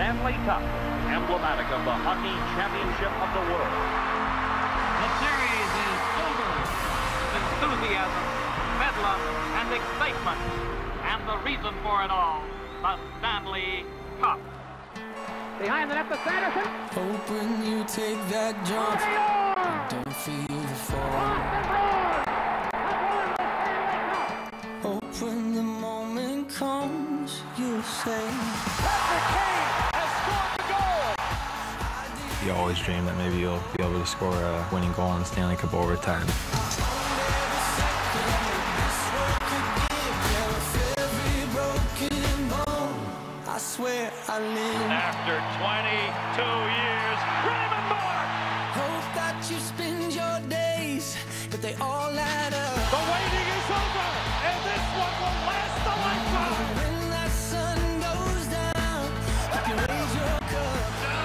Stanley Cup, emblematic of the Hockey Championship of the world. The series is over. Enthusiasm, bedlam, and excitement. And the reason for it all, the Stanley Cup. Behind the net for Sanderson. Hope when you take that jump, you don't feel the fall. Hope when the moment comes, you'll say, Patrick Kane has scored the goal. You always dream that maybe you'll be able to score a winning goal in the Stanley Cup overtime. I swear I live. After 22 years, Raymond Bourque! Hope that you spend your days, but they all add up. The waiting is over, and this one will last a lifetime. When that sun goes down, you can raise your cup.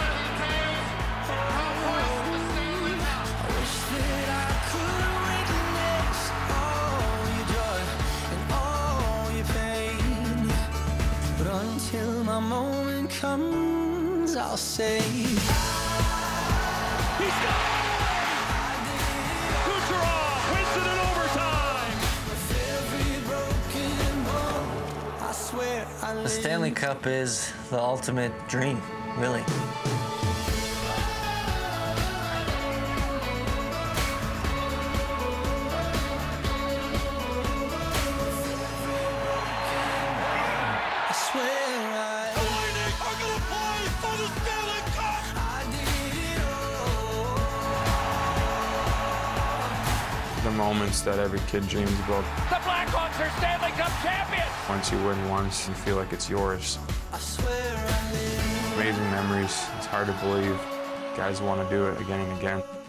I wish that I could witness all your joy and all your pain, but until my moment comes, I'll say, He scored! Kucherov wins it in overtime. I swear I live. The Stanley Cup is the ultimate dream, really. I swear I Lightning are going to play for the Stanley Cup. did it all. The moments that every kid dreams about. The Blackhawks are Stanley Cup champions. Once you win once, you feel like it's yours. I swear I live. Amazing memories. It's hard to believe. Guys want to do it again and again.